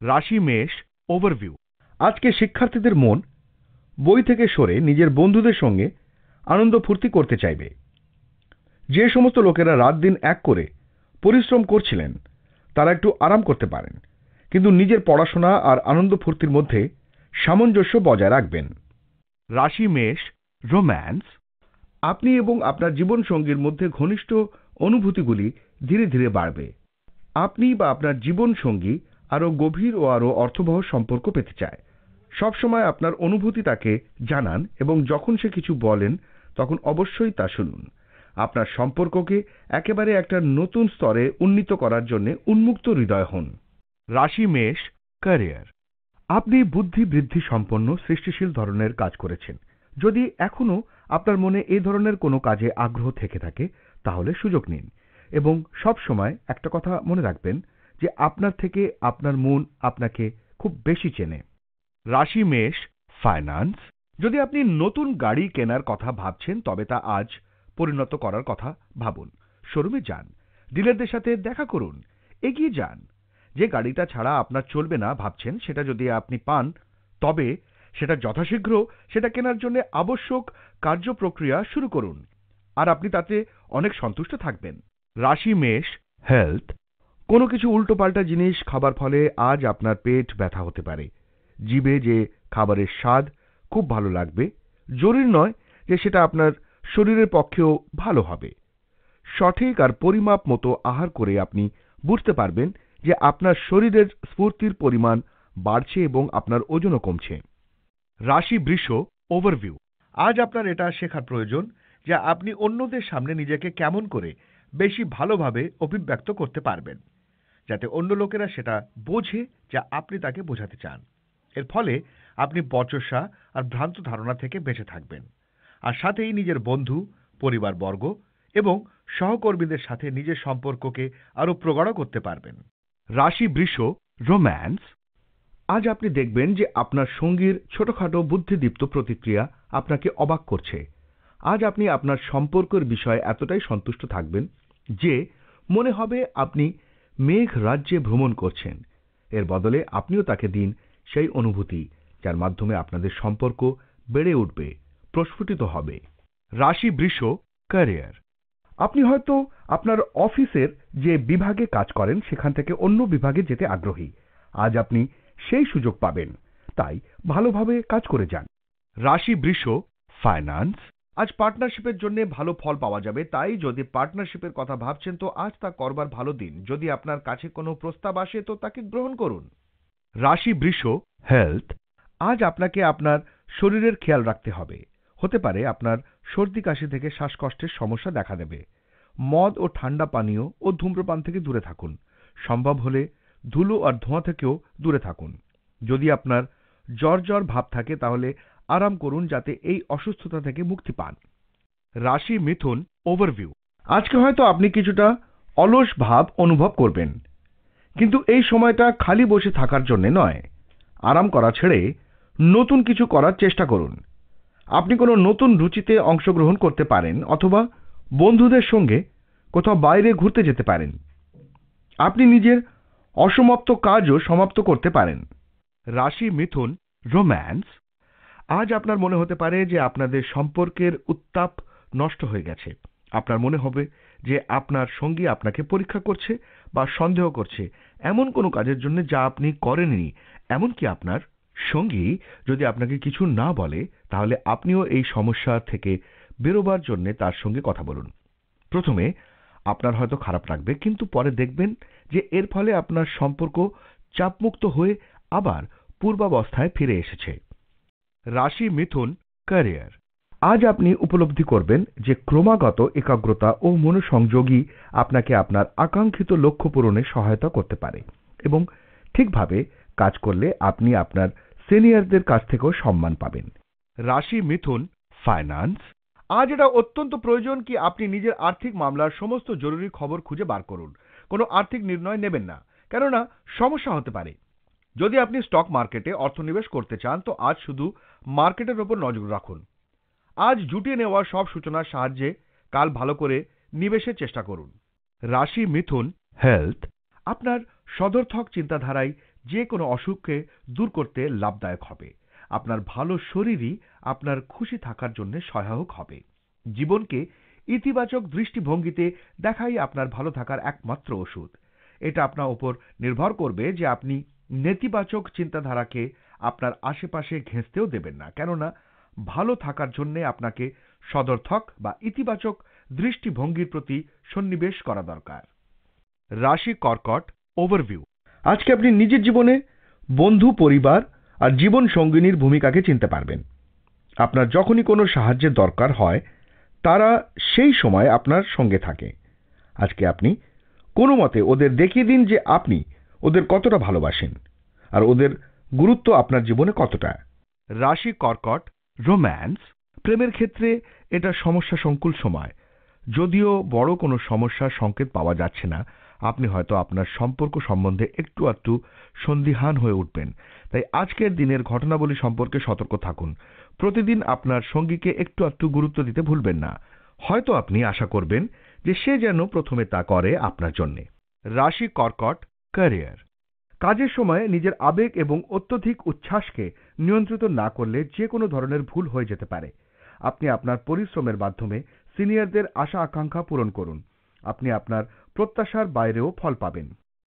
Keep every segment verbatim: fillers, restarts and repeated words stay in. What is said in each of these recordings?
রাশি মেষ ওভারভিউ। আজকে শিক্ষার্থীদের মন বই থেকে সরে নিজের বন্ধুদের সঙ্গে আনন্দ ফুর্তি করতে চাইবে। যে সমস্ত লোকেরা রাত দিন এক করে পরিশ্রম করছিলেন তারা একটু আরাম করতে পারেন, কিন্তু নিজের পড়াশোনা আর আনন্দ ফুর্তির মধ্যে সামঞ্জস্য বজায় রাখবেন। রাশি মেষ রোম্যান্স। আপনি এবং আপনার জীবনসঙ্গীর মধ্যে ঘনিষ্ঠ অনুভূতিগুলি ধীরে ধীরে বাড়বে। আপনি বা আপনার জীবনসঙ্গী আরও গভীর ও আরও অর্থবহ সম্পর্ক পেতে চায়। সবসময় আপনার অনুভূতি তাকে জানান এবং যখন সে কিছু বলেন তখন অবশ্যই তা শুনুন। আপনার সম্পর্ককে একেবারে একটা নতুন স্তরে উন্নীত করার জন্য উন্মুক্ত হৃদয় হন। রাশি মেষ ক্যারিয়ার। আপনি বুদ্ধি বৃদ্ধি সম্পন্ন সৃষ্টিশীল ধরনের কাজ করেছেন। যদি এখনো আপনার মনে এই ধরনের কোনো কাজে আগ্রহ থেকে থাকে তাহলে সুযোগ নিন এবং সব সময় একটা কথা মনে রাখবেন যে আপনার থেকে আপনার মন আপনাকে খুব বেশি চেনে। রাশি মেষ ফাইন্যান্স। যদি আপনি নতুন গাড়ি কেনার কথা ভাবছেন তবে তা আজ পরিণত করার কথা ভাবুন। শোরুমে যান, ডিলারদের সাথে দেখা করুন, এগিয়ে যান। যে গাড়িটা ছাড়া আপনার চলবে না ভাবছেন সেটা যদি আপনি পান তবে সেটা যথাশীঘ্র সেটা কেনার জন্য আবশ্যক কার্যপ্রক্রিয়া শুরু করুন আর আপনি তাতে অনেক সন্তুষ্ট থাকবেন। রাশি মেষ হেলথ। কোনো কিছু উল্টোপাল্টা জিনিস খাবার ফলে আজ আপনার পেট ব্যথা হতে পারে। জিভে যে খাবারের স্বাদ খুব ভালো লাগবে জরুরি নয় যে সেটা আপনার শরীরের পক্ষেও ভালো হবে। সঠিক আর পরিমাপ মতো আহার করে আপনি বুঝতে পারবেন যে আপনার শরীরের স্ফূর্তির পরিমাণ বাড়ছে এবং আপনার ওজনও কমছে। রাশি বৃষ ওভারভিউ। আজ আপনার এটা শেখার প্রয়োজন যে আপনি অন্যদের সামনে নিজেকে কেমন করে বেশি ভালোভাবে অভিব্যক্ত করতে পারবেন যাতে অন্য লোকেরা সেটা বোঝে যা আপনি তাকে বোঝাতে চান। এর ফলে আপনি বচসা আর ভ্রান্ত ধারণা থেকে বেঁচে থাকবেন আর সাথেই নিজের বন্ধু, পরিবারবর্গ এবং সহকর্মীদের সাথে নিজের সম্পর্ককে আরো প্রগাঢ় করতে পারবেন। রাশি বৃষ রোম্যান্স। আজ আপনি দেখবেন যে আপনার সঙ্গীর ছোটখাটো বুদ্ধিদীপ্ত প্রতিক্রিয়া আপনাকে অবাক করছে। আজ আপনি আপনার সম্পর্কের বিষয়ে এতটাই সন্তুষ্ট থাকবেন যে মনে হবে আপনি মেঘ রাজ্যে ভ্রমণ করছেন। এর বদলে আপনিও তাকে দিন সেই অনুভূতি যার মাধ্যমে আপনাদের সম্পর্ক বেড়ে উঠবে, প্রস্ফুটিত হবে। রাশি বৃষ ক্যারিয়ার। আপনি হয়তো আপনার অফিসের যে বিভাগে কাজ করেন সেখান থেকে অন্য বিভাগে যেতে আগ্রহী। আজ আপনি সেই সুযোগ পাবেন, তাই ভালোভাবে কাজ করে যান। রাশি বৃষ ফাইন্যান্স। আজ পার্টনারশিপের জন্য ভালো ফল পাওয়া যাবে, তাই যদি পার্টনারশিপের কথা ভাবছেন তো আজ তা করবার ভালো দিন। যদি আপনার কাছে কোনো প্রস্তাব আসে তো তাকে গ্রহণ করুন। রাশি বৃষ হেলথ। আজ আপনাকে আপনার শরীরের খেয়াল রাখতে হবে। হতে পারে আপনার সর্দি কাশি থেকে শ্বাসকষ্টের সমস্যা দেখা দেবে। মদ ও ঠান্ডা পানীয় ও ধূম্রপান থেকে দূরে থাকুন। সম্ভব হলে ধুলো আর ধোঁয়া থেকেও দূরে থাকুন। যদি আপনার জ্বর জ্বর ভাব থাকে তাহলে আরাম করুন যাতে এই অসুস্থতা থেকে মুক্তি পান। রাশি মিথুন ওভারভিউ। আজকে হয়তো আপনি কিছুটা অলস ভাব অনুভব করবেন, কিন্তু এই সময়টা খালি বসে থাকার জন্য নয়। আরাম করা ছেড়ে নতুন কিছু করার চেষ্টা করুন। আপনি কোনো নতুন রুচিতে অংশগ্রহণ করতে পারেন অথবা বন্ধুদের সঙ্গে কোথাও বাইরে ঘুরতে যেতে পারেন। আপনি নিজের অসমাপ্ত কাজও সমাপ্ত করতে পারেন। রাশি মিথুন রোম্যান্স। আজ আপনার মনে হতে পারে যে আপনাদের সম্পর্কের উত্তাপ নষ্ট হয়ে গেছে। আপনার মনে হবে যে আপনার সঙ্গী আপনাকে পরীক্ষা করছে বা সন্দেহ করছে এমন কোনো কাজের জন্য যা আপনি করেননি। এমনকি আপনার সঙ্গী যদি আপনাকে কিছু না বলে তাহলে আপনিও এই সমস্যা থেকে বেরোবার জন্য তার সঙ্গে কথা বলুন। প্রথমে আপনার হয়তো খারাপ লাগবে, কিন্তু পরে দেখবেন যে এর ফলে আপনার সম্পর্ক চাপমুক্ত হয়ে আবার পূর্বাবস্থায় ফিরে এসেছে। রাশি মিথুন ক্যারিয়ার। আজ আপনি উপলব্ধি করবেন যে ক্রমাগত একাগ্রতা ও মনোসংযোগই আপনাকে আপনার আকাঙ্ক্ষিত লক্ষ্য পূরণে সহায়তা করতে পারে এবং ঠিকভাবে কাজ করলে আপনি আপনার সিনিয়রদের কাছ থেকেও সম্মান পাবেন। রাশি মিথুন ফাইন্যান্স। আজ এটা অত্যন্ত প্রয়োজন কি আপনি নিজের আর্থিক মামলার সমস্ত জরুরি খবর খুঁজে বার করুন। কোনো আর্থিক নির্ণয় নেবেন না, কেননা সমস্যা হতে পারে। যদি আপনি স্টক মার্কেটে অর্থনিবেশ করতে চান তো আজ শুধু মার্কেটের ওপর নজর রাখুন। আজ জুটিয়ে নেওয়া সব সূচনার সাহায্যে কাল ভালো করে নিবেশের চেষ্টা করুন। রাশি মিথুন হেলথ। আপনার সদর্থক চিন্তাধারায় যে কোনো অসুখকে দূর করতে লাভদায়ক হবে। আপনার ভালো শরীরই আপনার খুশি থাকার জন্য সহায়ক হবে। জীবনকে ইতিবাচক দৃষ্টিভঙ্গিতে দেখাই আপনার ভালো থাকার একমাত্র ওষুধ। এটা আপনার উপর নির্ভর করবে যে আপনি নেতিবাচক চিন্তাধারাকে আপনার আশেপাশে ঘেঁষতেও দেবেন না, কেননা ভালো থাকার জন্য আপনাকে সদর্থক বা ইতিবাচক দৃষ্টিভঙ্গির প্রতি সন্নিবেশ করা দরকার। রাশি কর্কট ওভারভিউ। আজকে আপনি নিজের জীবনে বন্ধু, পরিবার আর জীবন সঙ্গিনীর ভূমিকাকে চিনতে পারবেন। আপনার যখনই কোনো সাহায্যের দরকার হয় তারা সেই সময় আপনার সঙ্গে থাকে। আজকে আপনি কোনো মতে ওদের দেখিয়ে দিন যে আপনি ওদের কতটা ভালোবাসেন আর ওদের গুরুত্ব আপনার জীবনে কতটা। রাশি কর্কট রোম্যান্স। প্রেমের ক্ষেত্রে এটা সমস্যা সংকুল সময়। যদিও বড় কোনো সমস্যার সংকেত পাওয়া যাচ্ছে না, আপনি হয়তো আপনার সম্পর্ক সম্বন্ধে একটু আধটু সন্দিহান হয়ে উঠবেন। তাই আজকের দিনের ঘটনাবলী সম্পর্কে সতর্ক থাকুন। প্রতিদিন আপনার সঙ্গীকে একটু আধটু গুরুত্ব দিতে ভুলবেন না। হয়তো আপনি আশা করবেন যে সে যেন প্রথমে তা করে আপনার জন্য। রাশি কর্কট ক্যারিয়ার। কাজের সময় নিজের আবেগ এবং অত্যধিক উচ্ছ্বাসকে নিয়ন্ত্রিত না করলে যে কোনো ধরনের ভুল হয়ে যেতে পারে। আপনি আপনার পরিশ্রমের মাধ্যমে সিনিয়রদের আশা আকাঙ্ক্ষা পূরণ করুন। আপনি আপনার প্রত্যাশার বাইরেও ফল পাবেন।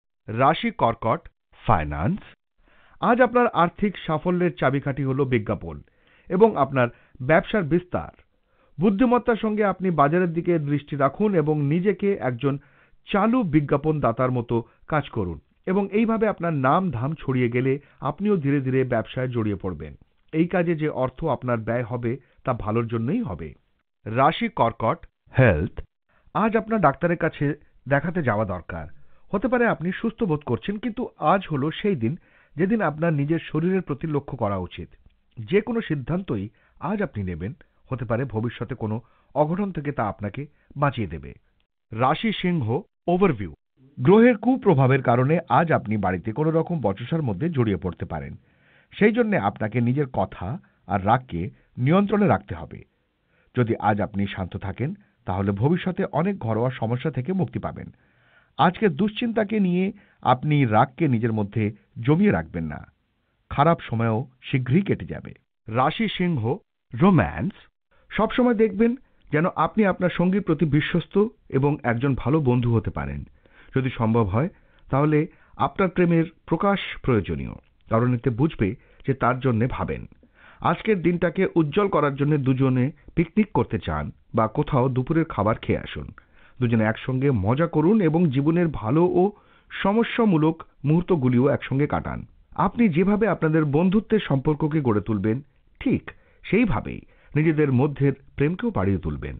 রাশি কর্কট ফাইন্যান্স। আজ আপনার আর্থিক সাফল্যের চাবিকাঠি হল বিজ্ঞাপন এবং আপনার ব্যবসার বিস্তার। বুদ্ধিমত্তার সঙ্গে আপনি বাজারের দিকে দৃষ্টি রাখুন এবং নিজেকে একজন চালু বিজ্ঞাপন দাতার মতো কাজ করুন এবং এইভাবে আপনার নাম ধাম ছড়িয়ে গেলে আপনিও ধীরে ধীরে ব্যবসায় জড়িয়ে পড়বেন। এই কাজে যে অর্থ আপনার ব্যয় হবে তা ভালোর জন্যই হবে। রাশি কর্কট হেলথ। আজ আপনার ডাক্তারের কাছে দেখাতে যাওয়া দরকার। হতে পারে আপনি সুস্থ বোধ করছেন, কিন্তু আজ হলো সেই দিন যেদিন আপনার নিজের শরীরের প্রতি লক্ষ্য করা উচিত। যে কোনো সিদ্ধান্তই আজ আপনি নেবেন, হতে পারে ভবিষ্যতে কোনো অঘটন থেকে তা আপনাকে বাঁচিয়ে দেবে। রাশি সিংহ ওভারভিউ। গ্রহের কুপ্রভাবের কারণে আজ আপনি বাড়িতে কোনো রকম বচসার মধ্যে জড়িয়ে পড়তে পারেন। সেই জন্য আপনাকে নিজের কথা আর রাগকে নিয়ন্ত্রণে রাখতে হবে। যদি আজ আপনি শান্ত থাকেন তাহলে ভবিষ্যতে অনেক ঘরোয়া সমস্যা থেকে মুক্তি পাবেন। আজকের দুশ্চিন্তাকে নিয়ে আপনি রাগকে নিজের মধ্যে জমিয়ে রাখবেন না। খারাপ সময়ও শীঘ্রই কেটে যাবে। রাশি সিংহ রোম্যান্স। সবসময় দেখবেন যেন আপনি আপনার সঙ্গীর প্রতি বিশ্বস্ত এবং একজন ভালো বন্ধু হতে পারেন। যদি সম্ভব হয় তাহলে আপনার প্রেমের প্রকাশ প্রয়োজনীয়, কারণ এতে বুঝবে যে তার জন্য ভাবেন। আজকের দিনটাকে উজ্জ্বল করার জন্য দুজনে পিকনিক করতে চান বা কোথাও দুপুরের খাবার খেয়ে আসুন। দুজনে একসঙ্গে মজা করুন এবং জীবনের ভালো ও সমস্যামূলক মুহূর্তগুলিও একসঙ্গে কাটান। আপনি যেভাবে আপনাদের বন্ধুত্বের সম্পর্ককে গড়ে তুলবেন, ঠিক সেইভাবেই নিজেদের মধ্যের প্রেমকেও বাড়িয়ে তুলবেন।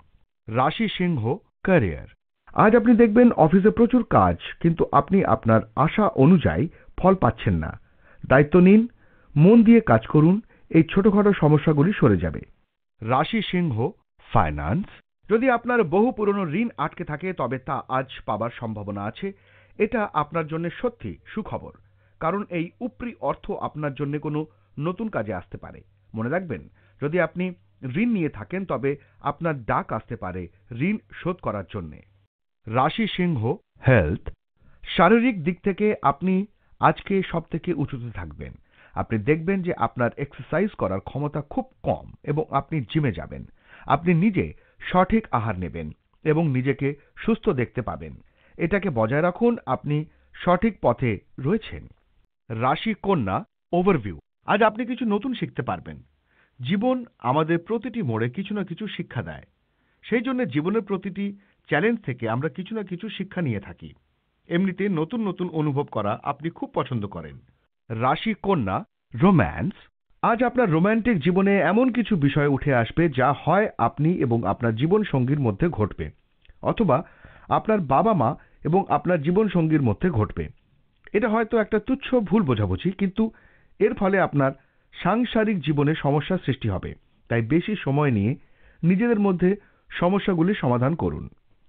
রাশি সিংহ ক্যারিয়ার। আজ আপনি দেখবেন অফিসে প্রচুর কাজ, কিন্তু আপনি আপনার আশা অনুযায়ী ফল পাচ্ছেন না। দায়িত্ব নিন, মন দিয়ে কাজ করুন, এই ছোটখাটো সমস্যাগুলি সরে যাবে। রাশি সিংহ ফাইন্যান্স। যদি আপনার বহু পুরনো ঋণ আটকে থাকে তবে তা আজ পাবার সম্ভাবনা আছে। এটা আপনার জন্য সত্যি সুখবর, কারণ এই উপরি অর্থ আপনার জন্য কোনো নতুন কাজে আসতে পারে। মনে রাখবেন, যদি আপনি ঋণ নিয়ে থাকেন তবে আপনার ডাক আসতে পারে ঋণ শোধ করার জন্য। রাশি সিংহ হেলথ। শারীরিক দিক থেকে আপনি আজকে সব থেকে উঁচুতে থাকবেন। আপনি দেখবেন যে আপনার এক্সারসাইজ করার ক্ষমতা খুব কম এবং আপনি জিমে যাবেন। আপনি নিজে সঠিক আহার নেবেন এবং নিজেকে সুস্থ দেখতে পাবেন। এটাকে বজায় রাখুন, আপনি সঠিক পথে রয়েছেন। রাশি কন্যা ওভারভিউ। আজ আপনি কিছু নতুন শিখতে পারবেন। জীবন আমাদের প্রতিটি মোড়ে কিছু না কিছু শিক্ষা দেয়। সেই জন্য জীবনের প্রতিটি চ্যালেঞ্জ থেকে আমরা কিছু না কিছু শিক্ষা নিয়ে থাকি। এমনিতে নতুন নতুন অনুভব করা আপনি খুব পছন্দ করেন। রাশি কন্যা রোম্যান্স। আজ আপনার রোম্যান্টিক জীবনে এমন কিছু বিষয় উঠে আসবে যা হয় আপনি এবং আপনার জীবন সঙ্গীর মধ্যে ঘটবে, অথবা আপনার বাবা মা এবং আপনার জীবন সঙ্গীর মধ্যে ঘটবে। এটা হয়তো একটা তুচ্ছ ভুল বোঝাবুঝি, কিন্তু এর ফলে আপনার সাংসারিক জীবনে সমস্যার সৃষ্টি হবে। তাই বেশি সময় নিয়ে নিজেদের মধ্যে সমস্যাগুলি সমাধান করুন।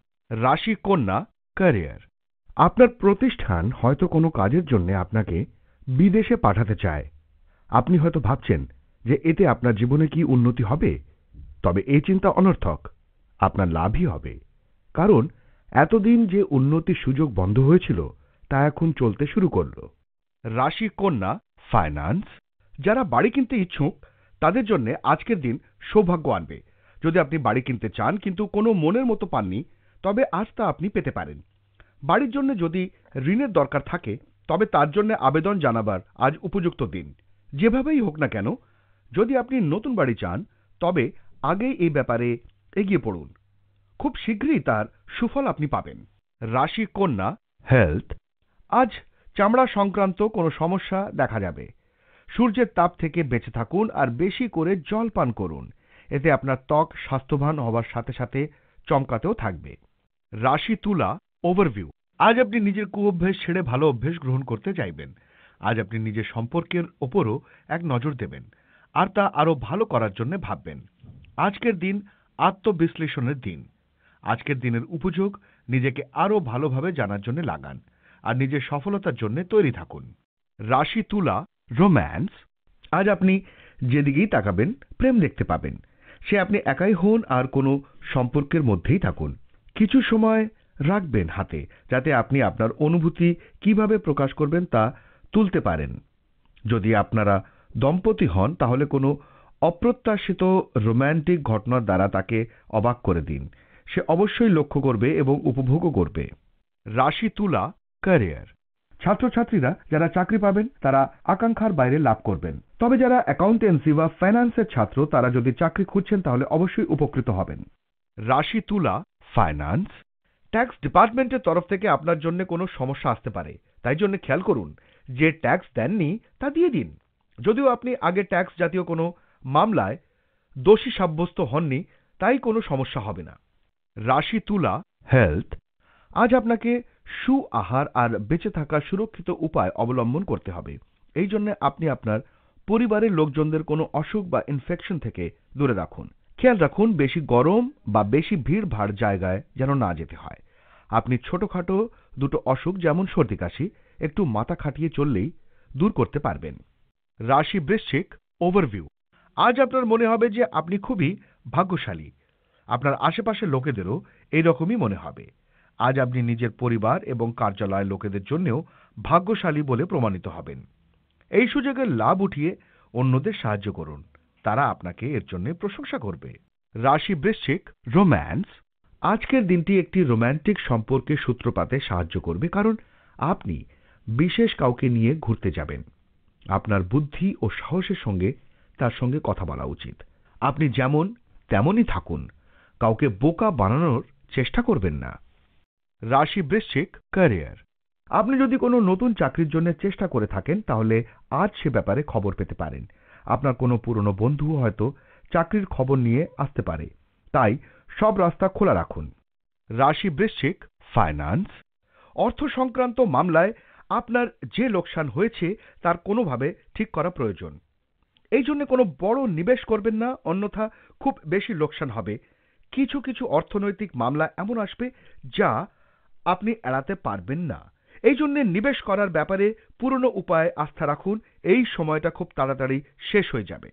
রাশি কন্যা ক্যারিয়ার। আপনার প্রতিষ্ঠান হয়তো কোনো কাজের জন্য আপনাকে বিদেশে পাঠাতে চায়। আপনি হয়তো ভাবছেন যে এতে আপনার জীবনে কি উন্নতি হবে, তবে এই চিন্তা অনর্থক। আপনার লাভই হবে, কারণ এতদিন যে উন্নতির সুযোগ বন্ধ হয়েছিল তা এখন চলতে শুরু করলো। রাশি কন্যা ফাইন্যান্স। যারা বাড়ি কিনতে ইচ্ছুক তাদের জন্য আজকের দিন সৌভাগ্য আনবে। যদি আপনি বাড়ি কিনতে চান কিন্তু কোনো মনের মতো পাননি, তবে আজ তা আপনি পেতে পারেন। বাড়ির জন্য যদি ঋণের দরকার থাকে তবে তার জন্য আবেদন জানাবার আজ উপযুক্ত দিন। যেভাবেই হোক না কেন, যদি আপনি নতুন বাড়ি চান তবে আগেই এই ব্যাপারে এগিয়ে পড়ুন। খুব শীঘ্রই তার সুফল আপনি পাবেন। রাশি কন্যা হেলথ। আজ চামড়া সংক্রান্ত কোনো সমস্যা দেখা যাবে। সূর্যের তাপ থেকে বেঁচে থাকুন আর বেশি করে জল পান করুন। এতে আপনার ত্বক স্বাস্থ্যবান হওয়ার সাথে সাথে চমকাতেও থাকবে। রাশি তুলা ওভারভিউ। আজ আপনি নিজের কুঅভ্যেস ছেড়ে ভালো অভ্যেস গ্রহণ করতে চাইবেন। আজ আপনি নিজের সম্পর্কের ওপরও এক নজর দেবেন আর তা আরো ভালো করার জন্য ভাববেন। আজকের দিন আত্মবিশ্লেষণের দিন। আজকের দিনের উপযোগ নিজেকে আরো ভালোভাবে জানার জন্য লাগান আর নিজের সফলতার জন্য তৈরি থাকুন। রাশি তুলা রোম্যান্স। আজ আপনি যেদিকেই তাকাবেন প্রেম দেখতে পাবেন। সে আপনি একাই হন আর কোনো সম্পর্কের মধ্যেই থাকুন। কিছু সময় রাখবেন হাতে, যাতে আপনি আপনার অনুভূতি কিভাবে প্রকাশ করবেন তা তুলতে পারেন। যদি আপনারা দম্পতি হন তাহলে কোনো অপ্রত্যাশিত রোম্যান্টিক ঘটনার দ্বারা তাকে অবাক করে দিন। সে অবশ্যই লক্ষ্য করবে এবং উপভোগও করবে। রাশি তুলা ক্যারিয়ার। ছাত্রছাত্রীরা যারা চাকরি পাবেন তারা আকাঙ্ক্ষার বাইরে লাভ করবেন। তবে যারা অ্যাকাউন্টেন্সি বা ফাইন্যান্সের ছাত্র তারা যদি চাকরি খুঁজছেন তাহলে অবশ্যই উপকৃত হবেন। রাশি তুলা ফাইন্যান্স। ট্যাক্স ডিপার্টমেন্টের তরফ থেকে আপনার জন্য কোনো সমস্যা আসতে পারে, তাই জন্য খেয়াল করুন যে ট্যাক্স দেননি তা দিয়ে দিন। যদিও আপনি আগে ট্যাক্স জাতীয় কোনো মামলায় দোষী সাব্যস্ত হননি, তাই কোনো সমস্যা হবে না। রাশি তুলা হেলথ। আজ আপনাকে সু আহার আর বেঁচে থাকার সুরক্ষিত উপায় অবলম্বন করতে হবে। এই জন্য আপনি আপনার পরিবারের লোকজনদের কোনো অসুখ বা ইনফেকশন থেকে দূরে রাখুন। খেয়াল রাখুন বেশি গরম বা বেশি ভিড় ভাড় জায়গায় যেন না যেতে হয়। আপনি ছোটখাটো দুটো অসুখ যেমন সর্দি কাশি একটু মাথা খাটিয়ে চললেই দূর করতে পারবেন। রাশি বৃশ্চিক ওভারভিউ। আজ আপনার মনে হবে যে আপনি খুবই ভাগ্যশালী। আপনার আশেপাশের লোকেদেরও এইরকমই মনে হবে। আজ আপনি নিজের পরিবার এবং কার্যালয়ের লোকেদের জন্যও ভাগ্যশালী বলে প্রমাণিত হবেন। এই সুযোগের লাভ উঠিয়ে অন্যদের সাহায্য করুন, তারা আপনাকে এর জন্য প্রশংসা করবে। রাশি বৃশ্চিক রোম্যান্স। আজকের দিনটি একটি রোম্যান্টিক সম্পর্কের সূত্রপাতে সাহায্য করবে, কারণ আপনি বিশেষ কাউকে নিয়ে ঘুরতে যাবেন। আপনার বুদ্ধি ও সাহসের সঙ্গে তার সঙ্গে কথা বলা উচিত। আপনি যেমন তেমনই থাকুন, কাউকে বোকা বানানোর চেষ্টা করবেন না। রাশি বৃশ্চিক ক্যারিয়ার। আপনি যদি কোনো নতুন চাকরির জন্য চেষ্টা করে থাকেন তাহলে আজ সে ব্যাপারে খবর পেতে পারেন। আপনার কোনো পুরনো বন্ধু হয়তো চাকরির খবর নিয়ে আসতে পারে, তাই সব রাস্তা খোলা রাখুন। রাশি বৃশ্চিক ফাইন্যান্স। অর্থ সংক্রান্ত মামলায় আপনার যে লোকসান হয়েছে তার কোনোভাবে ঠিক করা প্রয়োজন। এই জন্য কোনো বড় নিবেশ করবেন না, অন্যথা খুব বেশি লোকসান হবে। কিছু কিছু অর্থনৈতিক মামলা এমন আসবে যা আপনি এড়াতে পারবেন না। এই জন্য নিবেশ করার ব্যাপারে পুরনো উপায়ে আস্থা রাখুন, এই সময়টা খুব তাড়াতাড়ি শেষ হয়ে যাবে।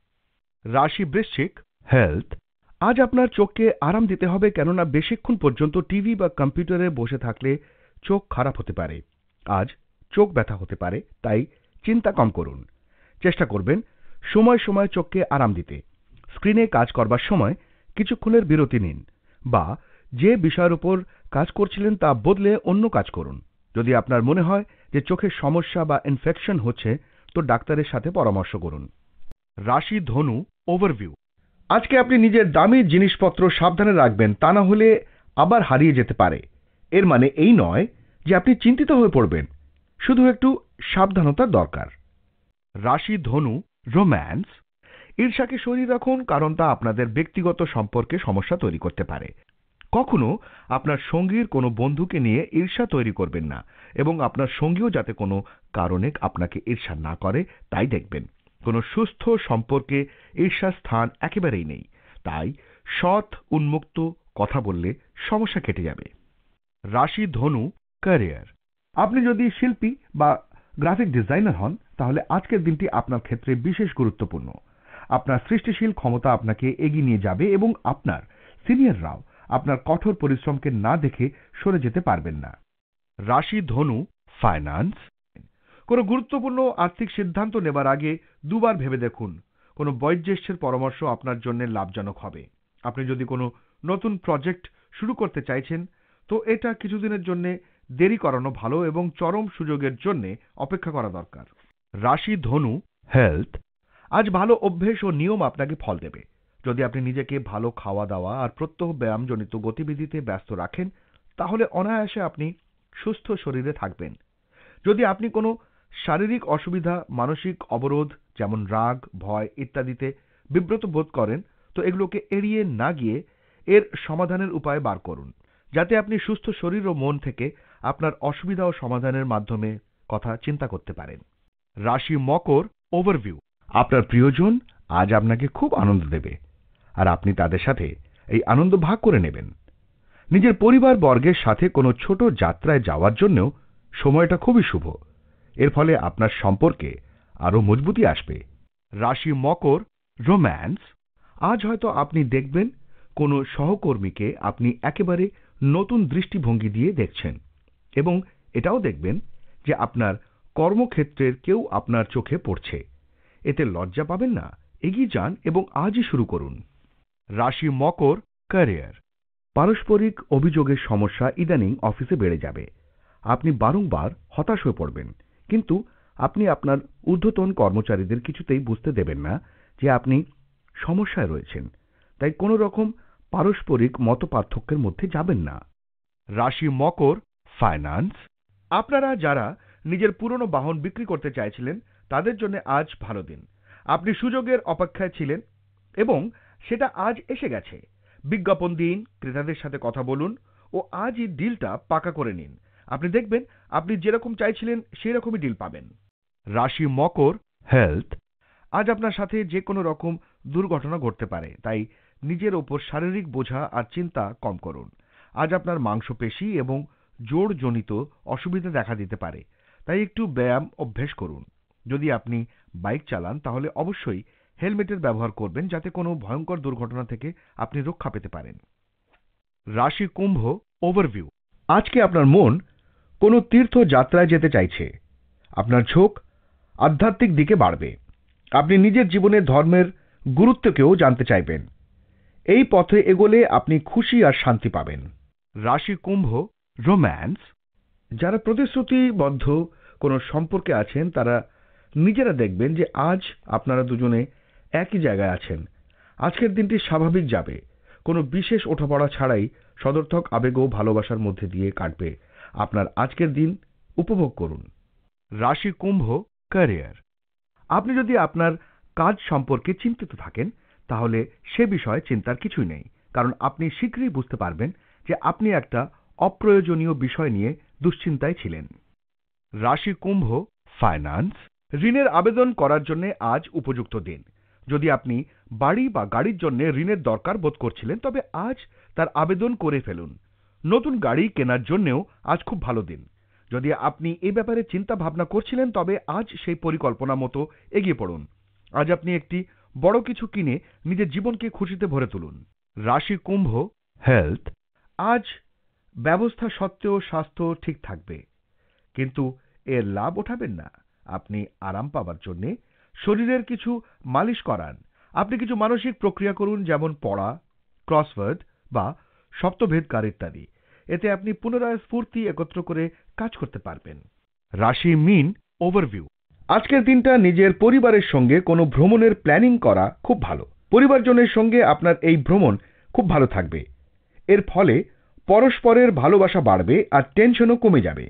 রাশি বৃশ্চিক হেলথ। আজ আপনার চোখকে আরাম দিতে হবে, কেননা বেশিক্ষণ পর্যন্ত টিভি বা কম্পিউটারে বসে থাকলে চোখ খারাপ হতে পারে। আজ চোখ ব্যথা হতে পারে, তাই চিন্তা কম করুন। চেষ্টা করবেন সময় সময় চোখকে আরাম দিতে। স্ক্রিনে কাজ করবার সময় কিছুক্ষণের বিরতি নিন বা যে বিষয়ের উপর কাজ করছিলেন তা বদলে অন্য কাজ করুন। যদি আপনার মনে হয় যে চোখের সমস্যা বা ইনফেকশন হচ্ছে তো ডাক্তারের সাথে পরামর্শ করুন। রাশি ধনু ওভারভিউ। আজকে আপনি নিজের দামি জিনিসপত্র সাবধানে রাখবেন, তা না হলে আবার হারিয়ে যেতে পারে। এর মানে এই নয় যে আপনি চিন্তিত হয়ে পড়বেন, শুধু একটু সাবধানতার দরকার। রাশি ধনু রোম্যান্স। ঈর্ষাকে সরিয়ে রাখুন, কারণ তা আপনাদের ব্যক্তিগত সম্পর্কে সমস্যা তৈরি করতে পারে। কখনো আপনার সঙ্গীর কোনো বন্ধুকে নিয়ে ঈর্ষা তৈরি করবেন না এবং আপনার সঙ্গীও যাতে কোনো কারণে আপনাকে ঈর্ষা না করে তাই দেখবেন। কোনো সুস্থ সম্পর্কে ঈর্ষার স্থান একেবারেই নেই, তাই সৎ উন্মুক্ত কথা বললে সমস্যা কেটে যাবে। রাশি ধনু ক্যারিয়ার। আপনি যদি শিল্পী বা গ্রাফিক ডিজাইনার হন তাহলে আজকের দিনটি আপনার ক্ষেত্রে বিশেষ গুরুত্বপূর্ণ। আপনার সৃষ্টিশীল ক্ষমতা আপনাকে এগিয়ে নিয়ে যাবে এবং আপনার সিনিয়ররাও আপনার কঠোর পরিশ্রমকে না দেখে সরে যেতে পারবেন না। রাশি ধনু ফাইন্যান্স। কোনো গুরুত্বপূর্ণ আর্থিক সিদ্ধান্ত নেবার আগে দুবার ভেবে দেখুন। কোনো বয়োজ্যেষ্ঠের পরামর্শ আপনার জন্য লাভজনক হবে। আপনি যদি কোনো নতুন প্রজেক্ট শুরু করতে চাইছেন তো এটা কিছুদিনের জন্য দেরি করানো ভালো এবং চরম সুযোগের জন্য অপেক্ষা করা দরকার। রাশি ধনু, হেলথ। আজ ভালো অভ্যেস ও নিয়ম আপনাকে ফল দেবে। যদি আপনি নিজেকে ভালো খাওয়া দাওয়া আর প্রত্যহ ব্যায়ামজনিত গতিবিধিতে ব্যস্ত রাখেন তাহলে অনায়াসে আপনি সুস্থ শরীরে থাকবেন। যদি আপনি কোনো শারীরিক অসুবিধা, মানসিক অবরোধ যেমন রাগ, ভয় ইত্যাদিতে বিব্রত বোধ করেন তো এগুলোকে এড়িয়ে না গিয়ে এর সমাধানের উপায় বার করুন, যাতে আপনি সুস্থ শরীর ও মন থেকে আপনার অসুবিধা ও সমাধানের মাধ্যমে কথা চিন্তা করতে পারেন। রাশি মকর, ওভারভিউ। আপনার প্রিয়জন আজ আপনাকে খুব আনন্দ দেবে আর আপনি তাদের সাথে এই আনন্দ ভাগ করে নেবেন। নিজের পরিবার বর্গের সাথে কোনো ছোট যাত্রায় যাওয়ার জন্যও সময়টা খুবই শুভ। এর ফলে আপনার সম্পর্কে আরো মজবুতি আসবে। রাশি মকর, রোম্যান্স। আজ হয়তো আপনি দেখবেন কোনো সহকর্মীকে আপনি একেবারে নতুন দৃষ্টিভঙ্গি দিয়ে দেখছেন এবং এটাও দেখবেন যে আপনার কর্মক্ষেত্রের কেউ আপনার চোখে পড়ছে। এতে লজ্জা পাবেন না, এগিয়ে যান এবং আজই শুরু করুন। রাশি মকর, ক্যারিয়ার। পারস্পরিক অভিযোগের সমস্যা ইদানিং অফিসে বেড়ে যাবে। আপনি বারংবার হতাশ হয়ে পড়বেন, কিন্তু আপনি আপনার ঊর্ধ্বতন কর্মচারীদের কিছুতেই বুঝতে দেবেন না যে আপনি সমস্যায় রয়েছেন। তাই কোনো রকম পারস্পরিক মতপার্থক্যের মধ্যে যাবেন না। রাশি মকর, ফাইন্যান্স। আপনারা যারা নিজের পুরনো বাহন বিক্রি করতে চাইছিলেন তাদের জন্য আজ ভালো দিন। আপনি সুযোগের অপেক্ষায় ছিলেন এবং সেটা আজ এসে গেছে। বিজ্ঞাপন দিন, ক্রেতাদের সাথে কথা বলুন ও আজই ডিলটা পাকা করে নিন। আপনি দেখবেন আপনি যেরকম চাইছিলেন সেই রকমই ডিল পাবেন। রাশি মকর, হেলথ। আজ আপনার সাথে যে কোনো রকম দুর্ঘটনা ঘটতে পারে, তাই নিজের ওপর শারীরিক বোঝা আর চিন্তা কম করুন। আজ আপনার মাংসপেশি এবং জোড়জনিত অসুবিধা দেখা দিতে পারে, তাই একটু ব্যায়াম অভ্যেস করুন। যদি আপনি বাইক চালান তাহলে অবশ্যই হেলমেটের ব্যবহার করবেন, যাতে কোনো ভয়ঙ্কর দুর্ঘটনা থেকে আপনি রক্ষা পেতে পারেন। রাশি কুম্ভ, ওভারভিউ। আজকে আপনার মন কোনো তীর্থ যাত্রায় যেতে চাইছে। আপনার ঝোঁক আধ্যাত্মিক দিকে বাড়বে। আপনি নিজের জীবনে ধর্মের গুরুত্বকেও জানতে চাইবেন। এই পথে এগোলে আপনি খুশি আর শান্তি পাবেন। রাশি কুম্ভ, রোম্যান্স। যারা প্রতিশ্রুতিবদ্ধ কোনো সম্পর্কে আছেন তারা নিজেরা দেখবেন যে আজ আপনারা দুজনে একই জায়গায় আছেন। আজকের দিনটি স্বাভাবিক যাবে, কোনো বিশেষ ওঠাপড়া ছাড়াই সদর্থক আবেগ ও ভালোবাসার মধ্যে দিয়ে কাটবে। আপনার আজকের দিন উপভোগ করুন। রাশি কুম্ভ, ক্যারিয়ার। আপনি যদি আপনার কাজ সম্পর্কে চিন্তিত থাকেন তাহলে সে বিষয়ে চিন্তার কিছুই নেই, কারণ আপনি শীঘ্রই বুঝতে পারবেন যে আপনি একটা অপ্রয়োজনীয় বিষয় নিয়ে দুশ্চিন্তায় ছিলেন। রাশি কুম্ভ, ফাইন্যান্স। ঋণের আবেদন করার জন্য আজ উপযুক্ত দিন। যদি আপনি বাড়ি বা গাড়ির জন্য ঋণের দরকার বোধ করছিলেন তবে আজ তার আবেদন করে ফেলুন। নতুন গাড়ি কেনার জন্যও আজ খুব ভালো দিন। যদি আপনি এ ব্যাপারে চিন্তা ভাবনা করছিলেন তবে আজ সেই পরিকল্পনা মতো এগিয়ে পড়ুন। আজ আপনি একটি বড় কিছু কিনে নিজের জীবনকে খুশিতে ভরে তুলুন। রাশি কুম্ভ, হেলথ। আজ ব্যবস্থা সত্ত্বেও স্বাস্থ্য ঠিক থাকবে, কিন্তু এর লাভ ওঠাবেন না। আপনি আরাম পাবার জন্য শরীরের কিছু মালিশ করান। আপনি কিছু মানসিক প্রক্রিয়া করুন, যেমন পড়া, ক্রসওয়ার্ড বা সপ্তভেদকার ইত্যাদি। এতে আপনি পুনরায় স্ফূর্তি একত্র করে কাজ করতে পারবেন। রাশি মীন, ওভারভিউ। আজকের দিনটা নিজের পরিবারের সঙ্গে কোনো ভ্রমণের প্ল্যানিং করা খুব ভালো। পরিবারজনের সঙ্গে আপনার এই ভ্রমণ খুব ভালো থাকবে। এর ফলে পরস্পরের ভালোবাসা বাড়বে আর টেনশনও কমে যাবে।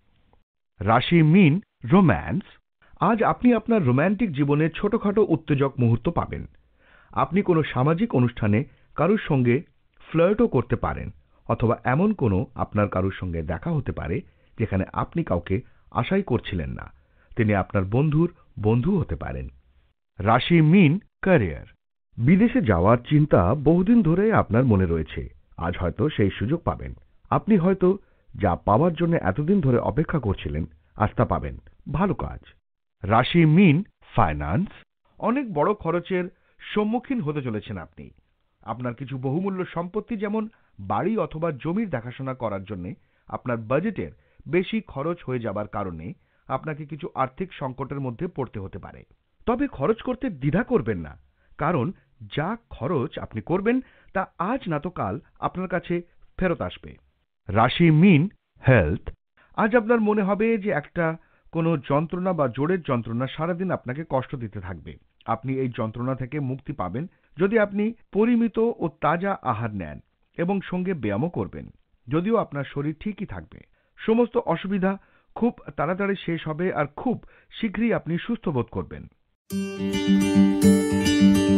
রাশি মীন, রোম্যান্স। আজ আপনি আপনার রোম্যান্টিক জীবনে ছোটখাটো উত্তেজক মুহূর্ত পাবেন। আপনি কোনো সামাজিক অনুষ্ঠানে কারুর সঙ্গে ফ্লার্টও করতে পারেন, অথবা এমন কোনো আপনার কারুর সঙ্গে দেখা হতে পারে যেখানে আপনি কাউকে আশাই করছিলেন না। তিনি আপনার বন্ধুর বন্ধু হতে পারেন। রাশি মীন, ক্যারিয়ার। বিদেশে যাওয়ার চিন্তা বহুদিন ধরে আপনার মনে রয়েছে। আজ হয়তো সেই সুযোগ পাবেন। আপনি হয়তো যা পাওয়ার জন্য এতদিন ধরে অপেক্ষা করছিলেন আজ তা পাবেন। ভালো কাজ। রাশি মীন, ফাইন্যান্স। অনেক বড় খরচের সম্মুখীন হতে চলেছেন আপনি। আপনার কিছু বহুমূল্য সম্পত্তি যেমন বাড়ি অথবা জমির দেখাশোনা করার জন্য আপনার বাজেটের বেশি খরচ হয়ে যাবার কারণে আপনাকে কিছু আর্থিক সংকটের মধ্যে পড়তে হতে পারে। তবে খরচ করতে দ্বিধা করবেন না, কারণ যা খরচ আপনি করবেন তা আজ না তো কাল আপনার কাছে ফেরত আসবে। রাশি মিন, হেলথ। আজ আপনার মনে হবে যে একটা কোনো যন্ত্রণা বা জোরের যন্ত্রণা সারাদিন আপনাকে কষ্ট দিতে থাকবে। আপনি এই যন্ত্রণা থেকে মুক্তি পাবেন যদি আপনি পরিমিত ও তাজা আহার নেন এবং সঙ্গে ব্যায়ামও করবেন। যদিও আপনার শরীর ঠিকই থাকবে, সমস্ত অসুবিধা খুব তাড়াতাড়ি শেষ হবে আর খুব শীঘ্রই আপনি সুস্থ বোধ করবেন।